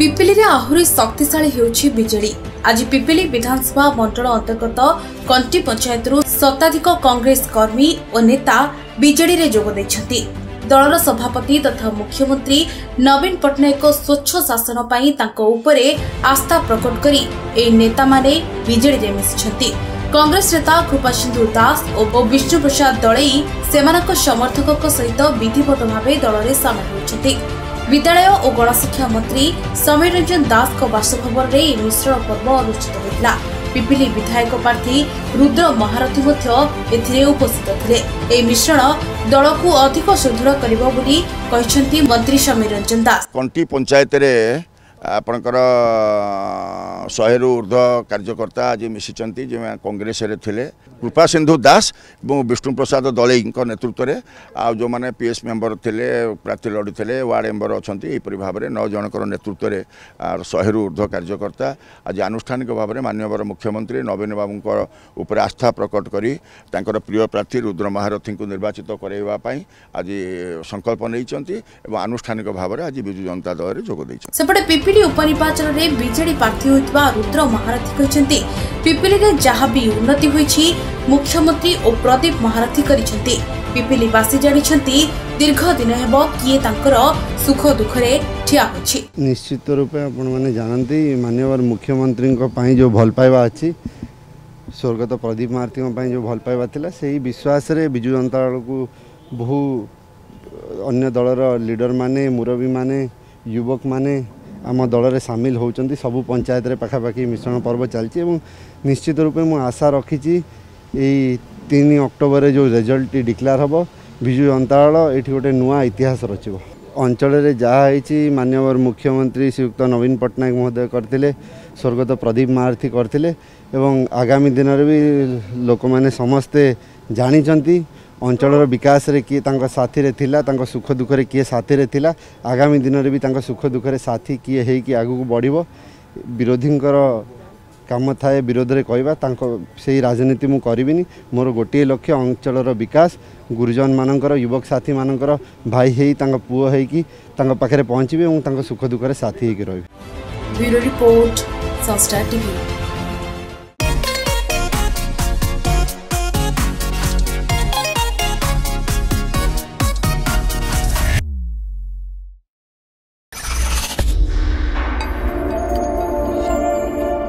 पिपिली रे आहुरी शक्तिशाली हेउछि बीजेडी। आज पिपिली विधानसभा मंडल अंतर्गत कंटी पंचायत शताधिक कांग्रेस कर्मी और नेता बीजेडी रे जोग दैछन्ति। दलर सभापति तथा मुख्यमंत्री नवीन पट्टनायक स्वच्छ शासन पाई तांको उपरे आस्था प्रकट करी ए नेता माने बीजेडी रे मिसिछन्ति। कांग्रेस नेता कृपासिंधु दास और विष्णु प्रसाद दलई सेमानक समर्थक सहित विधिवत भाव दल में सामिल होइछन्ति। विद्यालय और गणशिक्षा मंत्री समीर रंजन दास को बासभवन में मिश्रण पर्व अनुष्ठित होता। पिपिली विधायक प्रार्थी रुद्र महारथी उपस्थित थे। मिश्रण दल को अधिक सुदृढ़ कर मंत्री समीर रंजन दास। कंटी पंचायत आपणकर 100 रु ऊर्ध्व कार्यकर्ता आज मिशिचंती जे कांग्रेस रे थिले। कृपासिंधु दास और विष्णु प्रसाद दलई नेतृत्व में आ जो माने पीएस मेंबर थिले प्रार्थी लड़ुते वार्ड मेंबर अच्छा यहपरी भाव में 9 जनकर नेतृत्व में 100 रु ऊर्ध्व कार्यकर्ता आज आनुष्ठानिक भाव में माननीय मुख्यमंत्री नवीन बाबू उपर आस्था प्रकट करी तांकर प्रिय प्रार्थी रुद्र महारथी को निर्वाचित करवाई आज संकल्प नहीं आनुष्ठानिक भाव में आज विजु जनता दल में जोग देइछन्ति। पिपिली उपनिर्वाचन में बीजेडी प्रार्थी होइतबा रुद्र महारथी कहते पिपिली रे जहाँ भी उन्नति होइछि मुख्यमंत्री और प्रदीप महारथी करिसेंति। पिपिलीवासी जानिछन्ति दीर्घ दिन हेबो किए तांकर सुख दुख रे ठिया होछि। निश्चित रूपे आपण माने जानନ୍ତି माननीय मुख्यमंत्री को पाई जो भल पाइबा अछि स्वर्गत प्रदीप महारथी को पाई जो भल पाइबा थिला सेही विश्वास रे बिजु जनता दल को बहु अन्य दलर लीडर माने मुरबी माने युवक माने आम दल में सामिल होती। सबू पंचायत रे पाखापाखि मिश्रण पर्व चलती। निश्चित रूपे मु आशा रखी 3 अक्टोबर जो रिजल्ट डिक्लेयर हम विजु जनता दल ये गोटे नुआ इतिहास रचिब। अंचल में जहाँ माननीय मुख्यमंत्री श्रीयुक्त नवीन पट्टनायक महोदय करते स्वर्गत प्रदीप महारथी करते आगामी दिन में भी लोक मैंने समस्ते जानी अंचल विकास रे किए तांका साथी रे थिला तांका सुख दुख रे किए साथी रे थिला आगामी दिन रे भी तांका सुख दुख रे साथी किए हे कि आगु को बढ़िबो। विरोधींकर काम थाए विरोध रे कहबा तांका सेही राजनीति मु करबिनी। मोर गोटे लक्ष्य अंचल विकास गुरुजन मानकर युवक साथी मानकर भाई हेई तांका पुओ हे कि तांका पाखरे पहुंचबे और तांका सुख दुख रे साथी हे कि रहबे। Bureau report Sanstha TV.